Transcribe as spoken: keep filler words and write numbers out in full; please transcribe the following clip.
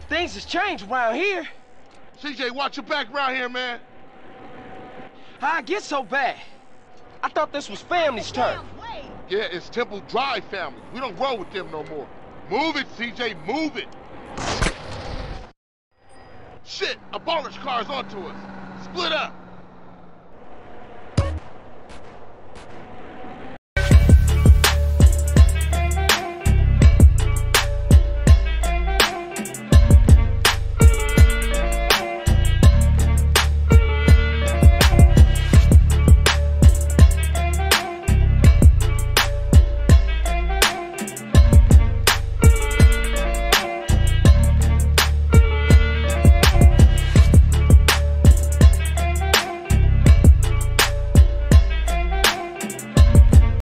Things has changed around here. C J, watch your back around here, man. How'd I get so bad? I thought this was family's turn. Yeah, it's Temple Drive family. We don't roll with them no more. Move it, C J, move it. Shit, a baller's car's onto us. Split up.